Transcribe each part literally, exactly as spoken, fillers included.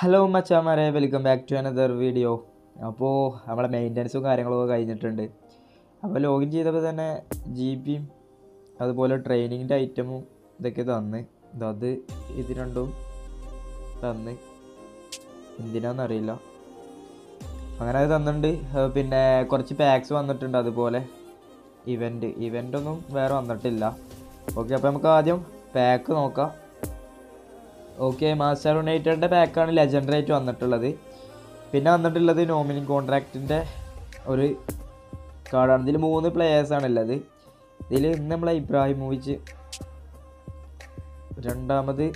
Hello മച്ചാമാരെ, welcome back to another video. അപ്പോൾ നമ്മളെ മെയിൻ്റനൻസും കാര്യങ്ങളൊക്കെ കഴിഞ്ഞിട്ടുണ്ട്. അപ്പോൾ ലോഗിൻ ചെയ്തപ്പോൾ തന്നെ ജി പിയും അതുപോലെ ട്രെയിനിങ്ങിൻ്റെ ഐറ്റമും ഇതൊക്കെ തന്ന്. അത് ഇത് രണ്ടും തന്ന്, എന്തിനാണെന്നറിയില്ല, അങ്ങനെ അത് തന്നിട്ടുണ്ട്. പിന്നെ കുറച്ച് പാക്സ് വന്നിട്ടുണ്ട്, അതുപോലെ ഇവൻറ്റ് ഇവൻ്റൊന്നും വേറെ വന്നിട്ടില്ല. ഓക്കെ, അപ്പോൾ നമുക്ക് ആദ്യം പാക്ക് നോക്കാം. ഓക്കെ, മാസ്റ്റർ യുണൈറ്റഡിൻ്റെ പാക്കാണ് ലെജൻഡറി ആയിട്ട് വന്നിട്ടുള്ളത്. പിന്നെ വന്നിട്ടുള്ളത് നോമിനി കോൺട്രാക്റ്റിൻ്റെ ഒരു കാർഡാണ്. ഇതിൽ മൂന്ന് പ്ലെയേഴ്സാണ് ഉള്ളത്. ഇതിൽ ഇന്ന് നമ്മളെ ഇബ്രാഹിമോവിച്ച്, രണ്ടാമത്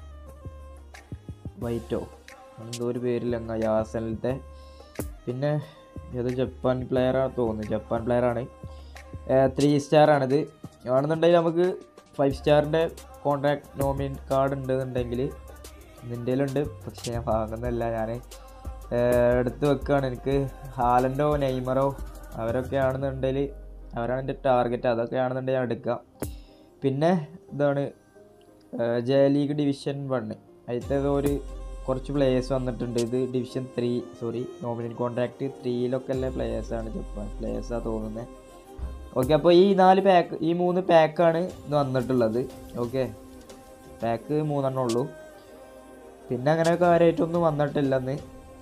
വൈറ്റോ എന്തോ ഒരു പേരില്ല, യാസനത്തെ, പിന്നെ ഏത് ജപ്പാൻ പ്ലെയറാണ് തോന്നുന്നു, ജപ്പാൻ പ്ലെയറാണ്. ത്രീ സ്റ്റാറാണിത്. ആണെന്നുണ്ടെങ്കിൽ നമുക്ക് ഫൈവ് സ്റ്റാറിൻ്റെ കോൺട്രാക്ട് നോമിനി കാർഡ് ഉണ്ടെന്നുണ്ടെങ്കിൽ നിൻ്റെയിലുണ്ട്, പക്ഷേ ഞാൻ വാങ്ങുന്നില്ല. ഞാൻ എടുത്ത് വെക്കുകയാണ്. എനിക്ക് ഹാലൻഡോ നെയ്മറോ അവരൊക്കെ ആണെന്നുണ്ടെങ്കിൽ അവരാണ് എൻ്റെ ടാർഗറ്റ്. അതൊക്കെ ആണെന്നുണ്ടെങ്കിൽ ഞാൻ എടുക്കാം. പിന്നെ ഇതാണ് ജെ ലീഗ് ഡിവിഷൻ വണ്ണ്, അതിലത്തെ ഒരു കുറച്ച് പ്ലേയേഴ്സ് വന്നിട്ടുണ്ട്. ഇത് division three sorry nominee contract ത്രീയിലൊക്കെ ഉള്ള പ്ലേയേഴ്സാണ്, ജപ്പാൻ പ്ലേയേഴ്സാണ് തോന്നുന്നത്. ഓക്കെ, അപ്പോൾ ഈ നാല് പാക്ക് ഈ മൂന്ന് പാക്കാണ് ഇത് വന്നിട്ടുള്ളത്. ഓക്കെ, പാക്ക് മൂന്നെണ്ണം ഉള്ളൂ. പിന്നെ അങ്ങനെ കാര്യമായിട്ടൊന്നും വന്നിട്ടില്ലെന്ന്.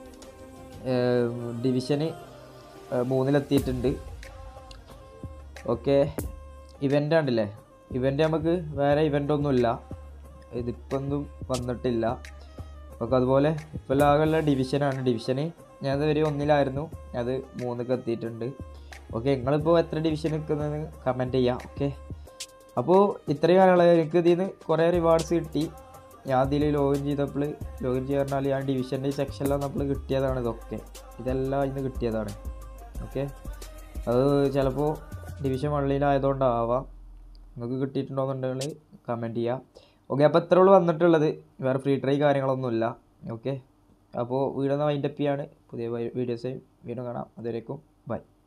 ഡിവിഷന് മൂന്നിലെത്തിയിട്ടുണ്ട്. ഓക്കെ, ഇവൻ്റ് ഉണ്ടല്ലേ, ഇവൻ്റ് നമുക്ക് വേറെ ഇവൻ്റൊന്നുമില്ല, ഇതിപ്പോൾ ഒന്നും വന്നിട്ടില്ല. ഓക്കെ, അതുപോലെ ഇപ്പോൾ ലാഗുള്ള ഡിവിഷനാണ്. ഡിവിഷന് ഞാനത് ഒരു ഒന്നിലായിരുന്നു, അത് മൂന്നൊക്കെ എത്തിയിട്ടുണ്ട്. ഓക്കെ, നിങ്ങളിപ്പോൾ എത്ര ഡിവിഷൻ നിൽക്കുന്നതെന്ന് കമൻറ്റ് ചെയ്യാം. ഓക്കെ, അപ്പോൾ ഇത്രയും കാര്യങ്ങൾ എനിക്ക് ഇതിൽ നിന്ന് കുറേ റിവാർഡ്സ് കിട്ടി. ഞാൻ ഇതിൽ ലോഗിൻ ചെയ്തപ്പോൾ ലോഗിൻ ചെയ്ത് പറഞ്ഞാൽ ഞാൻ ഡിവിഷൻ്റെ സെക്ഷനിലാണ് നമ്മൾ കിട്ടിയതാണ്. ഇതൊക്കെ ഇതെല്ലാം ഇന്ന് കിട്ടിയതാണ്. ഓക്കെ, അത് ചിലപ്പോൾ ഡിവിഷൻ വള്ളിയിലായതുകൊണ്ടാവാം. നിങ്ങൾക്ക് കിട്ടിയിട്ടുണ്ടോയെന്നുണ്ടെങ്കിൽ കമൻറ്റ് ചെയ്യാം. ഓക്കെ, അപ്പോൾ ഇത്ര ഉള്ളൂ വന്നിട്ടുള്ളത്, വേറെ ഫ്രീ ട്രൈ കാര്യങ്ങളൊന്നുമില്ല. ഓക്കെ, അപ്പോൾ വീഡിയോ വൈൻഡപ്പ് ചെയ്യാണ്. പുതിയ വീഡിയോസ് വീണ്ടും കാണാം. അതുവരേക്കും ബൈ.